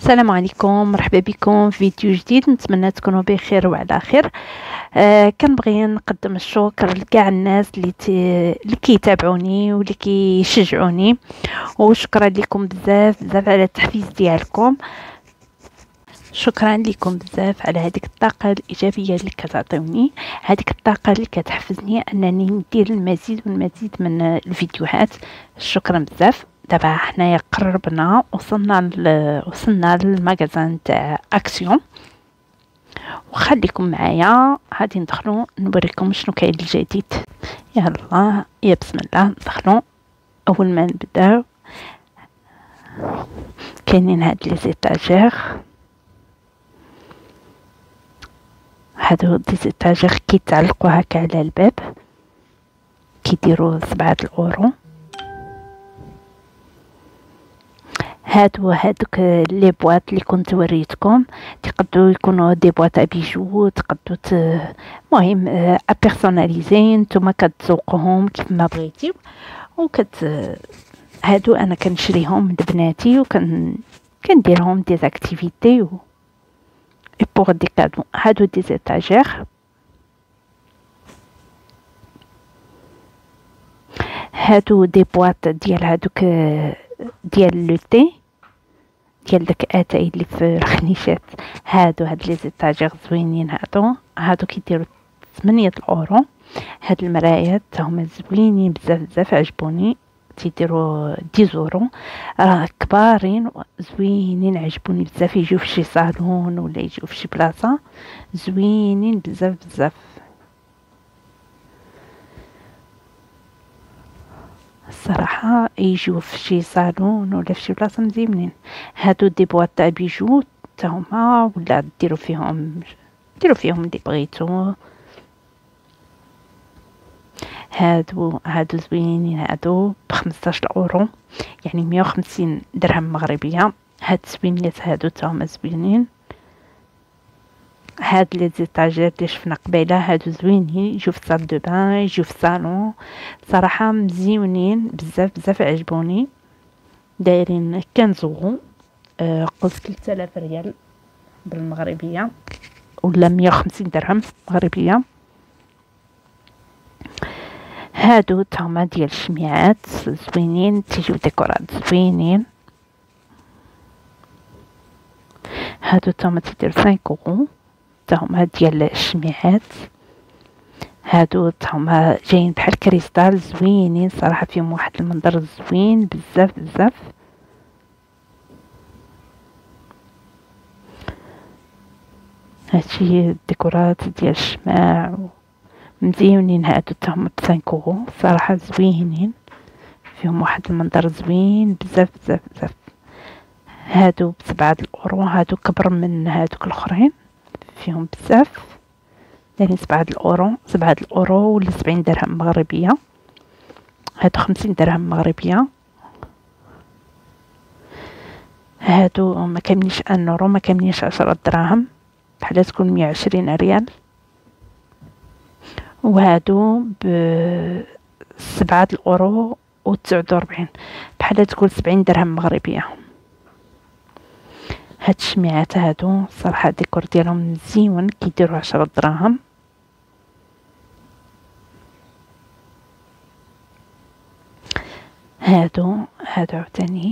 السلام عليكم، مرحبا بكم في فيديو جديد. نتمنى تكونوا بخير وعلى خير. كنبغي نقدم الشكر لكاع الناس اللي كيتابعوني واللي كيشجعوني، وشكرا لكم بزاف بزاف على التحفيز ديالكم. شكرا لكم بزاف على هذيك الطاقه الايجابيه اللي كتعطيوني، هذيك الطاقه اللي كتحفزني انني ندير المزيد والمزيد من الفيديوهات. شكرا بزاف. دابا حنايا قربنا وصلنا للمغازان تاع اكسيون، وخليكم معايا غادي ندخلوا نوريكم شنو كاين الجديد. يلا يا بسم الله ندخلوا. اول ما نبداو كاينين هاد لي زيتاجير، هادو دي زيتاجير كيتعلقوا هكا على الباب، كيديروا 7 اورو. هادوك لي بواط اللي كنت وريتكم تقدروا يكونوا دي بواط ابيجو، تقدروا المهم ابيرسوناليزي، نتوما كتذوقوهم كيف ما بغيتيو. هادو انا كنشريهم لبناتي كنديرهم دي اكتيفيتي و بوغ دي كادو. هادو دي زيتاجير، هادو دي بواط ديال هادوك ديال لو تي، ديال داك اتاي اللي في الخنيشات. هاد لي زيتاجير زوينين، هادو كيديروا 8 اورو. هاد المرايات هما زوينين بزاف بزاف، عجبوني، تيديروا 10 اورو. راه كبارين زوينين، عجبوني بزاف، يجيو في شي صالون ولا يجيو في شي بلاصه، زوينين بزاف بزاف. الصراحه يجيو في شي صالون ولا في شي بلاصه مزيانين. هادو دي بواط تاع بيجو تا هما، ولا ديروا فيهم اللي بغيتو. هادو زوينين، هادو ب15 اورو، يعني 150 درهم مغربيه. هاد الزوينيات هادو تا هما زوينين. هاد لي زيتاجير اللي شفنا قبيله هادو زوينين، يجيو في صال دو بان، يجيو في الصالون، صراحه مزيونين بزاف بزاف، عجبوني. دايرين 15 اورو، قلت 3000 ريال بالمغربيه ولا 150 درهم مغربيه. هادو تاهما ديال الشميعات زوينين، تيجيو ديكورات زوينين. هادو تاهما تيدير 5 اورو، تاهما ديال الشميعات. هادو تاهما جايين بحال كريستال، زوينين صراحه، فيهم واحد المنظر زوين بزاف بزاف. هادشي الديكورات ديال الشماع مزيونين. هادو تاهما ب5 اورو، صراحه زوينين، فيهم واحد المنظر زوين بزاف بزاف بزاف. هادو ب7 اورو، هادو كبر من هادوك الاخرين، فيهم بزاف، دايرين 7 اورو. 7 اورو ولا 70 درهم مغربيه. هادو 50 درهم مغربيه. هادو ما كاملينش 1 اورو، ما كاملينش 10 دراهم، بحال تكون 120 ريال. وهادو ب7 اورو و49، بحال تقول 70 درهم مغربيه. هاد الشميعات هادو صراحه الديكور ديالهم مزيون، كيديروا 10 دراهم. هادو عاوتاني.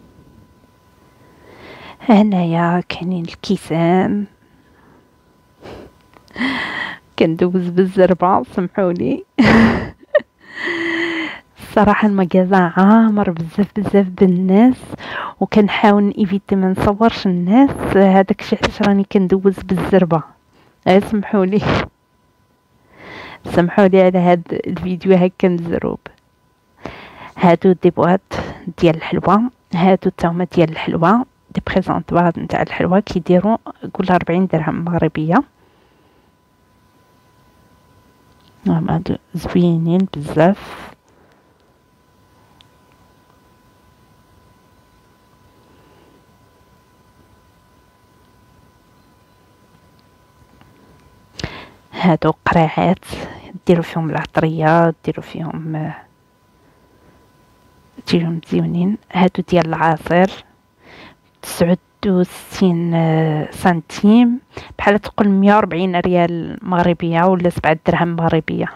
هنايا كاينين الكيسان، كندوز بالزربه، سمحولي. الصراحه المكازا عامر بزاف بزاف بالناس، وكنحاول نيفيتي ما نصورش الناس، هذاك الشيء علاش راني كندوز بالزربه. سمحولي على هاد الفيديو هكا مزروب. هادو دي بواط ديال الحلوى، هادو تاهما ديال الحلوى، دي بريزونطوار نتاع الحلوى، كيديروا قول 40 درهم مغربيه. هادو زوينين بزاف. هادو قراعات، ديروا فيهم العطريه، ديروا فيهم تيجيو مزيونين. هادو ديال العصير 9 61 سنتيم، بحال تقول 140 ريال مغربية ولا 7 دراهم مغربية.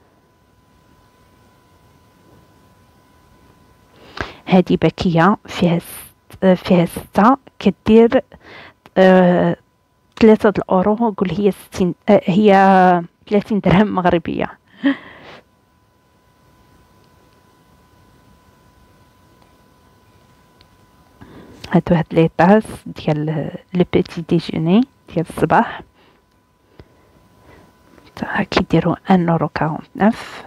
هادي باكية فيها 6، كدير 3 الأورو، قول هي 60، هي 30 درهم مغربية. هاد لي طاس ديال لو بيتي ديجوني ديال الصباح، كيديروا 1,49€.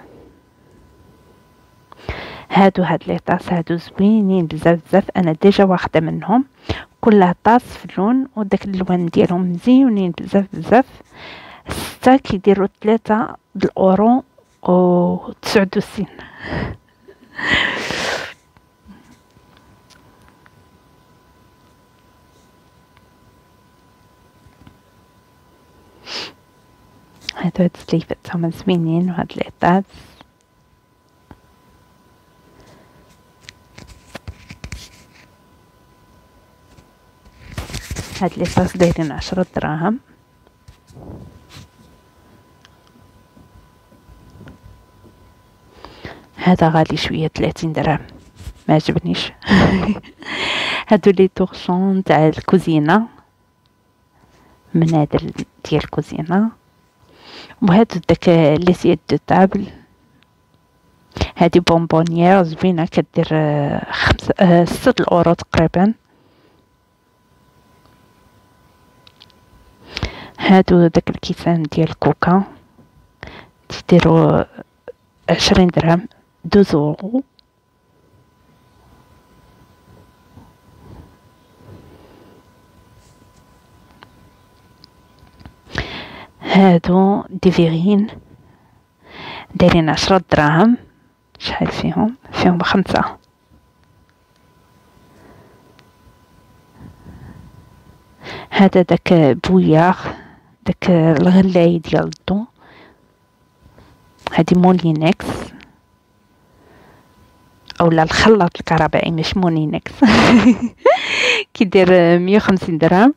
هاد لي طاس هادو زوينين بزاف، انا ديجا واخده منهم، كل طاس في لون، وداك اللوان ديالهم مزيونين بزاف. 6 كيديروا 3 الأورو و69. هاد السليفات هما زوينين، وهاد لي طاس هاد لي طاس دايرين 10 دراهم. هذا غالي شويه 30 درهم، ما عجبنيش. هادو لي طورشون تاع الكوزينه، منادل ديال الكوزينه. وهادو داك لي سيت دو طابل، هادي بونبونيير زوينه كدير 6 الأورو تقريبا. هادو داك الكيسان ديال كوكا تديروا 20 درهم، 2 €. هادو ديفيرين دايرين 10 دراهم. شحال فيهم 5. هذا داك بوياغ، داك الغلاي ديال الضو. هادي مولينكس اولا الخلاط الكهربائي، مش مولينكس. كيدير 150 درهم.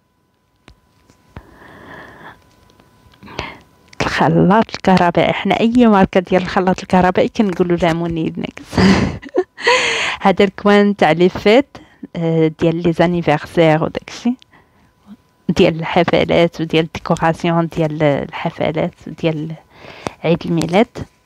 الخلاط الكهربائي، حنا اي ماركه ديال الخلاط الكهربائي كنقولوا لها مولينكس. هذا الكوان تاع لي فيت ديال لي زانيفرسير وداكشي، ديال الحفلات وديال الديكوراسيون ديال الحفلات وديال عيد الميلاد.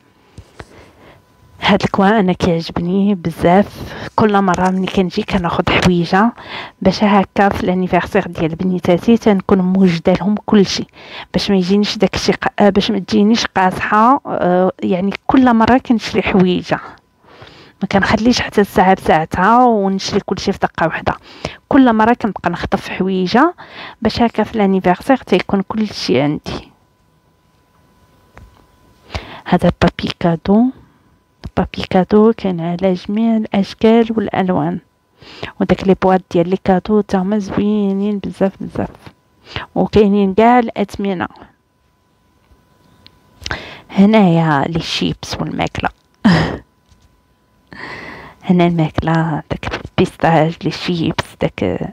هاد الكوان انا كيعجبني بزاف، كل مره ملي كنجي كناخذ حويجه باش هكا في الانيفرسير ديال بنيتاتي تنكون موجده لهم كلشي، باش ما يجينيش داكشي باش ما تجينيش قاصحه. يعني كل مره كنشري حويجه، ما كنخليش حتى الساعه بساعتها ونشري كلشي في دقه واحده. كل مره كنبقى نخطف حويجه باش هكا في الانيفرسير تيكون كلشي عندي. هذا بابي كادو كاين على جميع الاشكال والالوان، وداك لي بواط ديال لي كادو تاهما زوينين بزاف، وكاينين كاع الاثمنه. هنايا لي شيبس والماكله. هنا الماكله داك البيستاج، لي شيبس، داك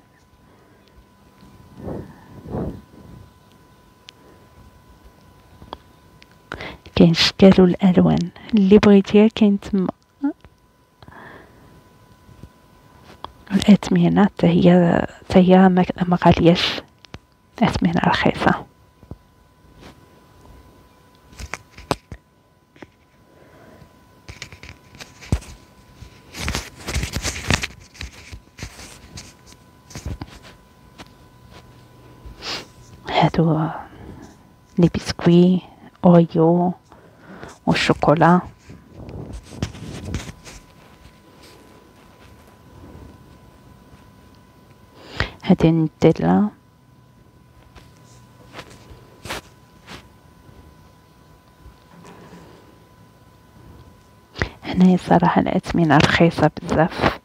كاين الشكال والالوان اللي بغيتيها كاين تما. الاثمنه حتى هي ما غالياش، اثمنه رخيصه. هادو لي بسكوي اوريو والشوكولا. هادي النوتيلا. هنايا صراحة الأثمنة رخيصة بزاف.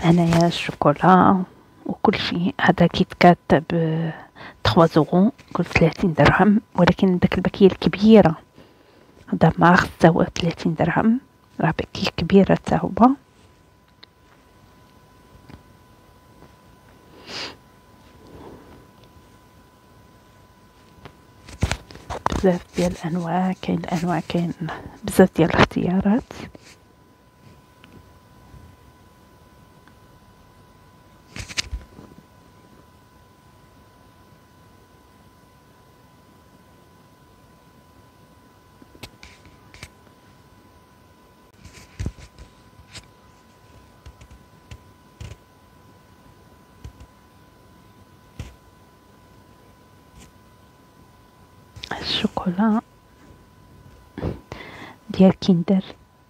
انايا الشوكولا وكل شيء. هذا كيت كات ب 3 زورو، كل 30 درهم، ولكن داك الباكية الكبيرة هذا ماغ تا هو 30 درهم، راه باكية كبيرة تا هو. بزاف ديال الانواع، كاين الانواع، كاين بزاف ديال الاختيارات. الشوكولا ديال كيندر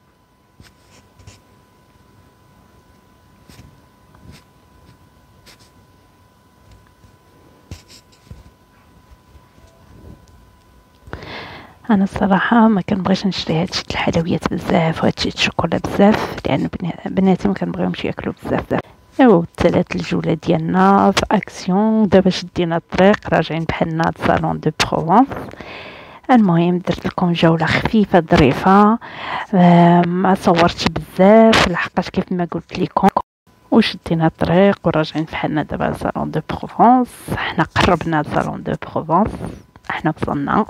انا الصراحه ما كنبغيش نشري هادشي الحلويات بزاف وهادشي الشوكولا بزاف، لان بناتي ما كنبغيهمش ياكلوا بزاف. ايوا ثلاث الجوله ديالنا في اكسيون. دابا شدينا الطريق راجعين بحالنا صالون دو بروفونس. المهم درت لكم جوله خفيفه ظريفه، ما صورتش بزاف لحقاش كيف ما قلت لكم، وشدينا الطريق وراجعين بحالنا دابا صالون دو بروفونس. حنا قربنا صالون دو بروفونس، حنا وصلنا.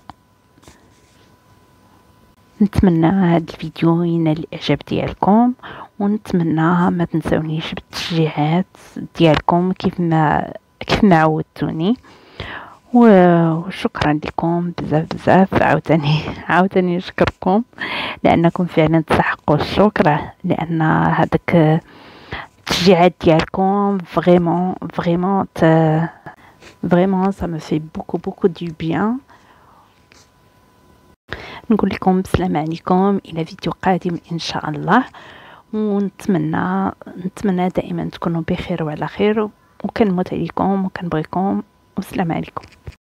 نتمنى هاد الفيديو ينال الاعجاب ديالكم، ونتمنى ما تنسونيش بالتشجيعات ديالكم كيف ما عودتوني. وشكرا لكم بزاف بزاف. عاوتاني نشكركم لانكم فعلا تستحقوا الشكر، لان هذاك التشجيعات ديالكم فريمون ça me fait beaucoup du bien. نقول لكم بسلام عليكم الى فيديو قادم ان شاء الله، ونتمنى دائما تكونوا بخير وعلى خير، وكنموت عليكم وكنبغيكم، والسلام عليكم.